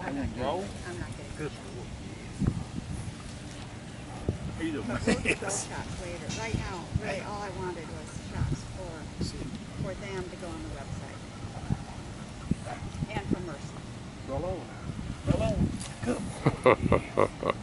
I'm not getting. Roll? I'm not getting. Good. Either But we'll do those shots later. Right now, really, all I wanted was shots for them to go on the website. And for Mercy. Roll on. Roll on. Good.